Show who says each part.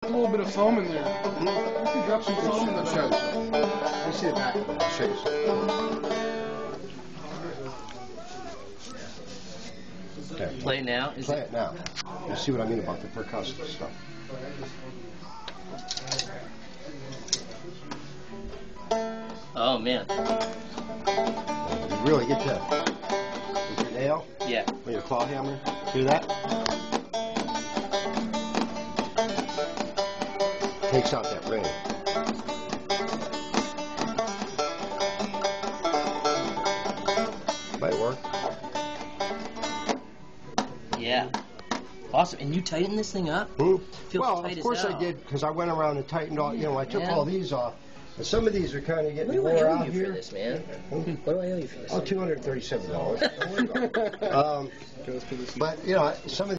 Speaker 1: a little bit of foam in there. You can drop some foam in the show.
Speaker 2: Let me see the back. I'll show you something. Okay.
Speaker 3: Play it now?
Speaker 2: Play it now. You see what I mean about the percussive stuff.
Speaker 3: Oh, man.
Speaker 2: You really get that with your nail?
Speaker 3: Yeah.
Speaker 2: With your claw hammer? Do that? Takes out that ring. Might work.
Speaker 3: Yeah. Awesome. And you tighten this thing up?
Speaker 2: Hmm?
Speaker 3: Feels
Speaker 2: Well,
Speaker 3: tight
Speaker 2: of
Speaker 3: as
Speaker 2: course
Speaker 3: hell.
Speaker 2: I did, because I went around and tightened all, I took all these off. And some of these are kind of
Speaker 3: What
Speaker 2: getting
Speaker 3: do I
Speaker 2: wore
Speaker 3: owe
Speaker 2: out
Speaker 3: you
Speaker 2: here.
Speaker 3: for this, man? What do I owe you for this?
Speaker 2: Oh, $237. But, some of